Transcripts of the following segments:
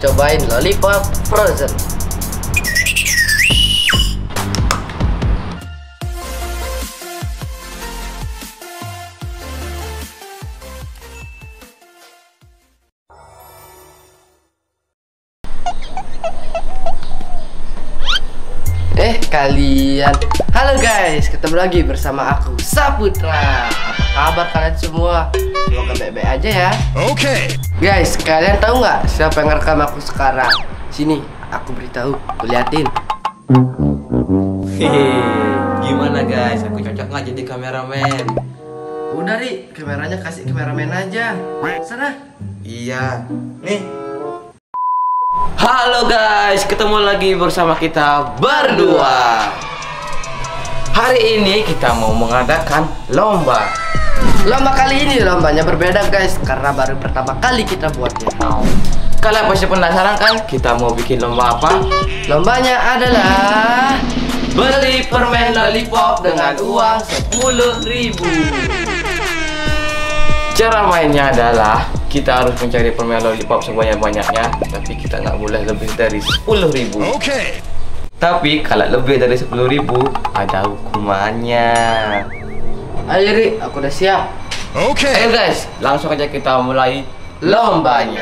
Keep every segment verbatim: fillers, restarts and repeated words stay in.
cobain lollipop frozen. Eh kalian, halo guys, ketemu lagi bersama aku Saputra. Apa kabar kalian semua? Semoga baik-baik aja ya. Oke. Okay. Guys, kalian tahu nggak siapa yang ngerekam aku sekarang? Sini, aku beritahu, aku liatin. Hehe, gimana guys? Aku cocok nggak jadi kameramen? Udah Ri, kameranya kasih kameramen aja. Sana. Iya, nih. Halo guys, ketemu lagi bersama kita berdua. Hari ini kita mau mengadakan lomba. Lomba kali ini lombanya berbeda guys, karena baru pertama kali kita buatnya. Kalian pasti penasaran kan? Kita mau bikin lomba apa? Lombanya adalah beli permen lollipop dengan uang sepuluh ribu. Cara mainnya adalah kita harus mencari permen lollipop sebanyak-banyaknya, tapi kita nggak boleh lebih dari sepuluh ribu. Oke. Okay. Tapi kalau lebih dari sepuluh ribu ada hukumannya. Ayo Ri, aku udah siap. Oke. Okay. Ayo guys, langsung aja kita mulai lombanya.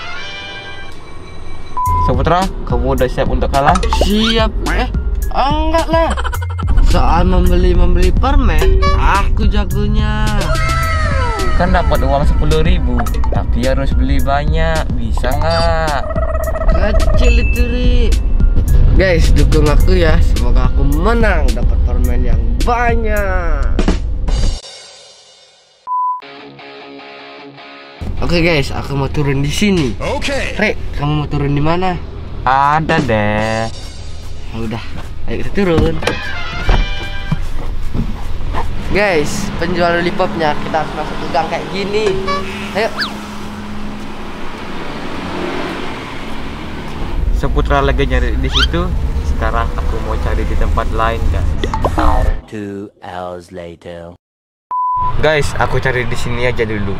Saputra, kamu udah siap untuk kalah? Siap. Eh, enggak lah. Soal membeli-membeli permen, aku jagonya. Kan dapat uang sepuluh ribu, tapi harus beli banyak. Bisa nggak? Kecil itu Ri. Guys, dukung aku ya. Semoga aku menang, dapat permen yang banyak. Oke guys, aku mau turun di sini. Oke. Re, kamu mau turun di mana? Ada deh. Ya udah, ayo kita turun. Guys, penjual lollipopnya kita harus masuk ke gang kayak gini. Ayo. Saputra lagi nyari di situ. Sekarang aku mau cari di tempat lain, guys. Two hours later. Guys, aku cari di sini aja dulu.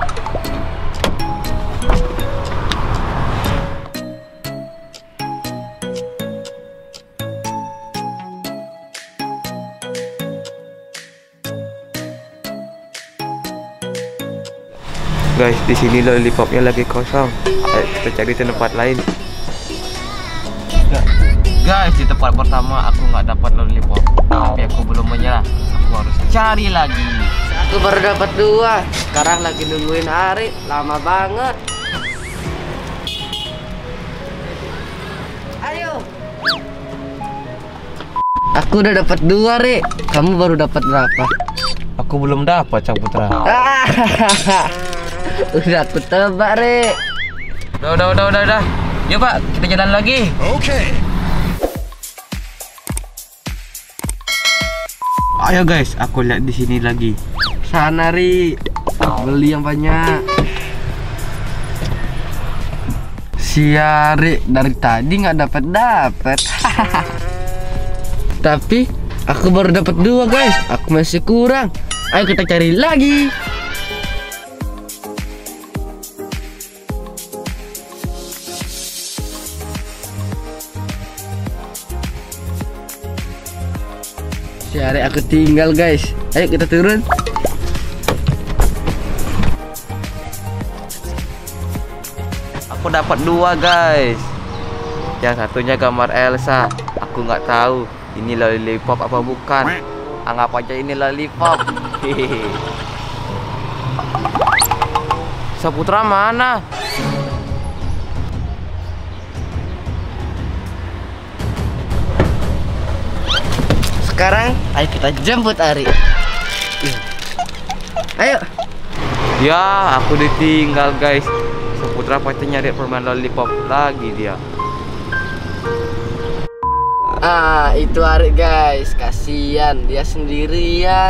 Guys, di sini lollipopnya lagi kosong. Ayo kita cari di tempat lain. Guys, di tempat pertama aku nggak dapat lollipop, tapi aku belum menyerah. Aku harus cari lagi. Aku baru dapat dua. Sekarang lagi nungguin Ari, lama banget. Ayo. Aku udah dapat dua, Ri. Kamu baru dapat berapa? Aku belum dapat, Saputra. Udah aku tebak, Re. Udah, udah, udah, udah, udah. Yuk Pak, kita jalan lagi. Oke. Okay. Ayo guys, aku lihat di sini lagi. Sana Ri, beli yang banyak. Siari dari tadi nggak dapat dapat. Tapi aku baru dapat dua guys. Aku masih kurang. Ayo kita cari lagi. Siari aku tinggal guys. Ayo kita turun. Aku dapat dua guys. Yang satunya gambar Elsa. Aku nggak tahu ini lollipop apa bukan. Anggap aja ini lollipop. Hehehe. Saputra mana? Sekarang ayo kita jemput Ari. Ayo. Ya, aku ditinggal guys. Saputra pasti nyari permen lollipop lagi dia. Ah, itu Ari guys. Kasihan dia sendirian.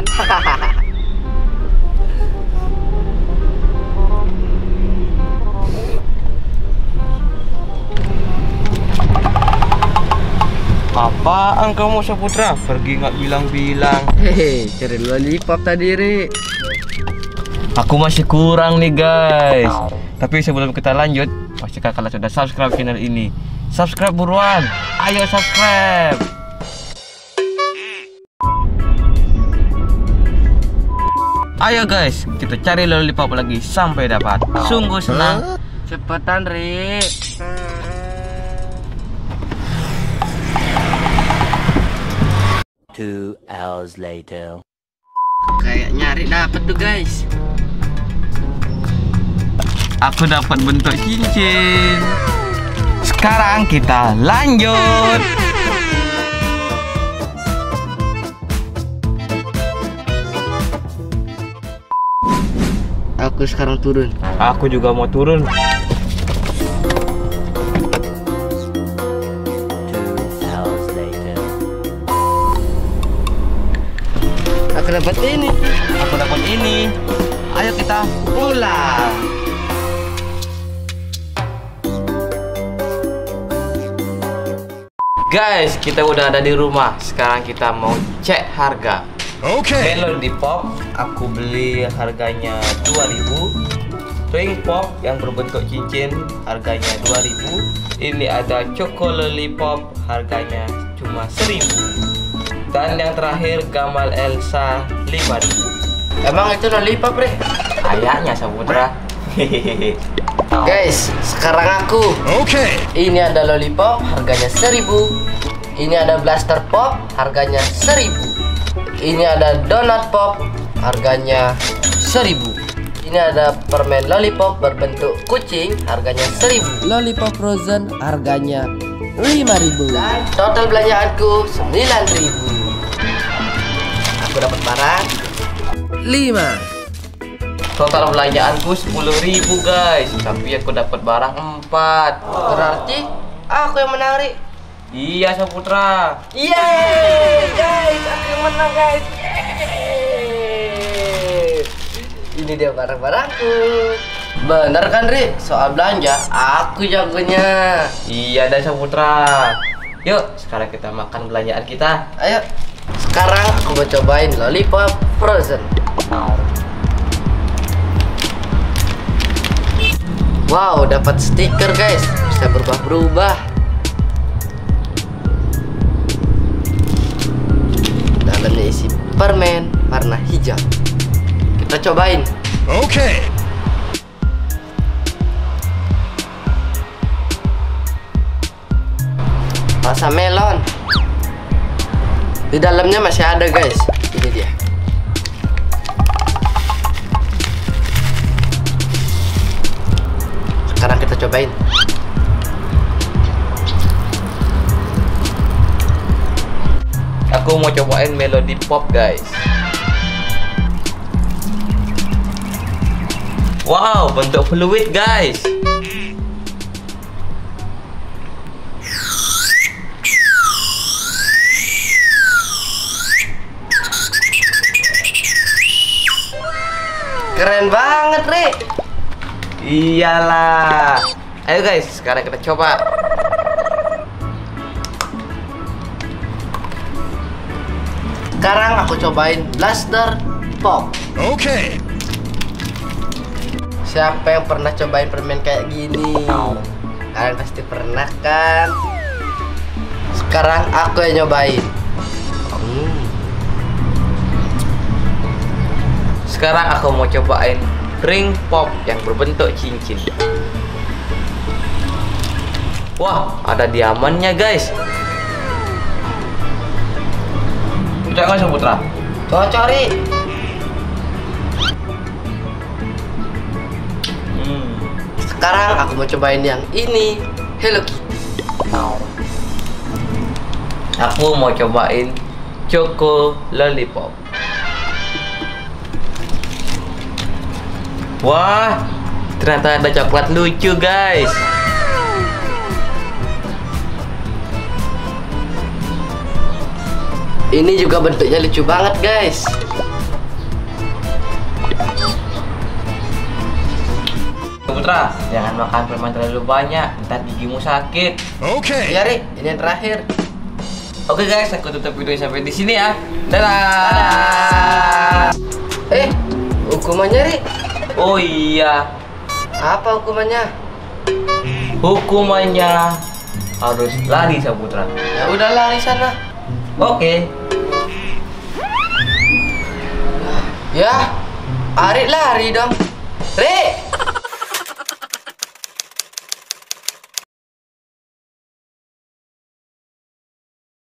Apaan kamu Saputra? Pergi nggak bilang-bilang. Hehe, cari lollipop tadi Ri. Aku masih kurang nih guys. Tapi sebelum kita lanjut, pastikan kalian sudah subscribe channel ini. Subscribe buruan, ayo subscribe. Ayo guys, kita cari lollipop lagi sampai dapat. Sungguh senang. Cepetan, Ri. Two hours later. Kayak nyari dapet tuh guys. Aku dapat bentuk cincin. Sekarang kita lanjut. Aku sekarang turun. Aku juga mau turun. Aku dapat ini. Aku dapat ini. Ayo kita Pulang. guys, kita udah ada di rumah. Sekarang kita mau cek harga. Oke. Melody Pop aku beli harganya dua ribu. Ring Pop yang berbentuk cincin harganya dua ribu. Ini ada Choco Lollipop harganya cuma seribu. Dan yang terakhir Gamal Elsa lima ribu. Emang itu lollipop, Ri? Kayaknya Saputra. Guys, sekarang aku. Oke. Ini ada lollipop, harganya seribu. Ini ada blaster pop, harganya seribu. Ini ada donut pop, harganya seribu. Ini ada permen lollipop berbentuk kucing, harganya seribu. Lollipop frozen, harganya lima ribu. Dan total belanjaanku sembilan ribu. Aku dapat barang lima. Total belanjaanku sepuluh ribu guys. Tapi aku dapat barang empat. Berarti aku yang menang, Ri. Iya Saputra. Yeay, guys, aku yang menang, guys. Yeay. Ini dia barang-barangku. Bener kan, Ri? Soal belanja, aku jagonya. Iya dan Saputra. Yuk, sekarang kita makan belanjaan kita. Ayo. Sekarang aku mau cobain lollipop frozen. Wow, dapat stiker, guys. Bisa berubah-berubah. Dalamnya isi permen warna hijau. Kita cobain. Oke. Rasa melon. Di dalamnya masih ada, guys. Ini dia. Sekarang kita cobain. Aku mau cobain Melody Pop, guys. Wow, bentuk fluid, guys. Keren banget, Ri. Iyalah. Ayo guys, sekarang kita coba. Sekarang aku cobain blaster pop. Oke. Siapa yang pernah cobain permen kayak gini? Kalian pasti pernah kan? Sekarang aku yang nyobain. Hmm. Sekarang aku mau cobain ring pop yang berbentuk cincin. Wah, ada diamannya, guys. Jangan Saputra. Coba cari. Hmm. Sekarang aku mau cobain yang ini, Hello Kitty. Aku mau cobain Choco Lollipop. Wah, ternyata ada coklat lucu, guys. Ini juga bentuknya lucu banget, guys. Putra, jangan makan permen terlalu banyak, ntar gigimu sakit. Oke. Ya, Ri, ini yang terakhir. Oke guys, aku tutup video sampai di sini ya. Dadah. Dadah. Eh, hukumannya, Ri. Oh iya. Apa hukumannya? Hukumannya harus lari Saputra. Ya udah lari sana. Oke. Ya, Arik lari dong. Rik,